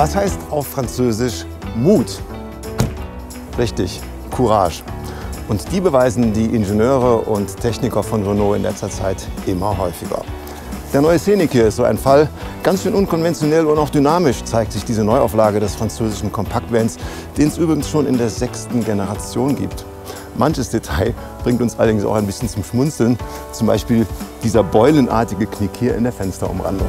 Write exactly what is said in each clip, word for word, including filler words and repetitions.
Was heißt auf Französisch Mut? Richtig, Courage. Und die beweisen die Ingenieure und Techniker von Renault in letzter Zeit immer häufiger. Der neue Scenic hier ist so ein Fall. Ganz schön unkonventionell und auch dynamisch zeigt sich diese Neuauflage des französischen Kompaktvans, den es übrigens schon in der sechsten Generation gibt. Manches Detail bringt uns allerdings auch ein bisschen zum Schmunzeln, zum Beispiel dieser beulenartige Knick hier in der Fensterumrandung.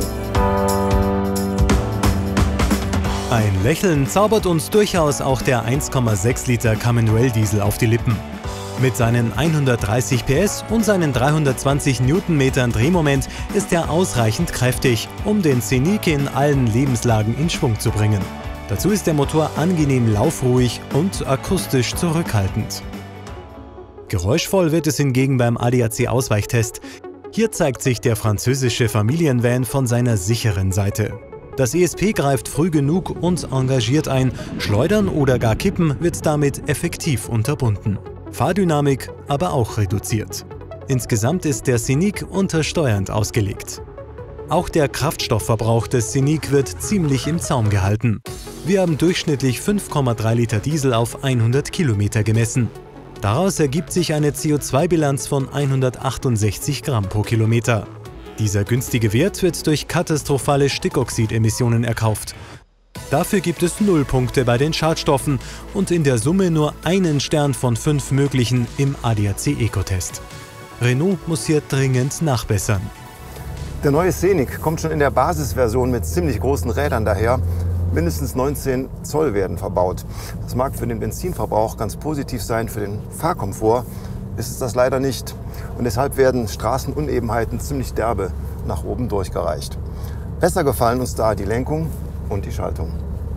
Ein Lächeln zaubert uns durchaus auch der eins Komma sechs Liter Caminwell Diesel auf die Lippen. Mit seinen hundertdreißig P S und seinen dreihundertzwanzig Newtonmetern Drehmoment ist er ausreichend kräftig, um den Scenic in allen Lebenslagen in Schwung zu bringen. Dazu ist der Motor angenehm laufruhig und akustisch zurückhaltend. Geräuschvoll wird es hingegen beim A D A C-Ausweichtest. Hier zeigt sich der französische Familienvan von seiner sicheren Seite. Das E S P greift früh genug und engagiert ein, Schleudern oder gar Kippen wird damit effektiv unterbunden. Fahrdynamik aber auch reduziert. Insgesamt ist der Scenic untersteuernd ausgelegt. Auch der Kraftstoffverbrauch des Scenic wird ziemlich im Zaum gehalten. Wir haben durchschnittlich fünf Komma drei Liter Diesel auf hundert Kilometer gemessen. Daraus ergibt sich eine C O zwei Bilanz von hundertachtundsechzig Gramm pro Kilometer. Dieser günstige Wert wird durch katastrophale Stickoxidemissionen erkauft. Dafür gibt es null Punkte bei den Schadstoffen und in der Summe nur einen Stern von fünf möglichen im A D A C-Ecotest. Renault muss hier dringend nachbessern. Der neue Scenic kommt schon in der Basisversion mit ziemlich großen Rädern daher. Mindestens neunzehn Zoll werden verbaut. Das mag für den Benzinverbrauch ganz positiv sein, für den Fahrkomfort ist es das leider nicht. Und deshalb werden Straßenunebenheiten ziemlich derbe nach oben durchgereicht. Besser gefallen uns da die Lenkung und die Schaltung.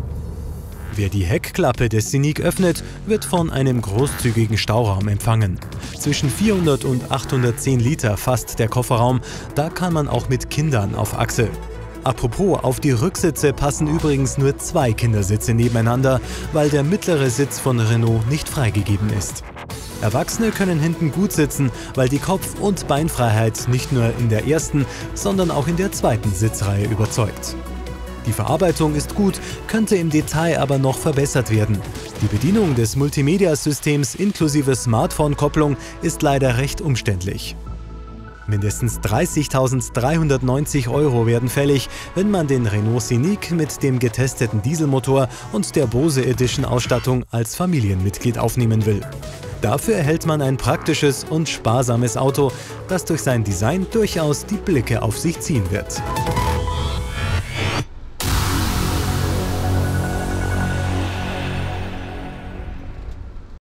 Wer die Heckklappe des Scenic öffnet, wird von einem großzügigen Stauraum empfangen. Zwischen vierhundert und achthundertzehn Liter fasst der Kofferraum, da kann man auch mit Kindern auf Achse. Apropos, auf die Rücksitze passen übrigens nur zwei Kindersitze nebeneinander, weil der mittlere Sitz von Renault nicht freigegeben ist. Erwachsene können hinten gut sitzen, weil die Kopf- und Beinfreiheit nicht nur in der ersten, sondern auch in der zweiten Sitzreihe überzeugt. Die Verarbeitung ist gut, könnte im Detail aber noch verbessert werden. Die Bedienung des Multimedia-Systems inklusive Smartphone-Kopplung ist leider recht umständlich. Mindestens dreißigtausenddreihundertneunzig Euro werden fällig, wenn man den Renault Scenic mit dem getesteten Dieselmotor und der Bose Edition Ausstattung als Familienmitglied aufnehmen will. Dafür erhält man ein praktisches und sparsames Auto, das durch sein Design durchaus die Blicke auf sich ziehen wird.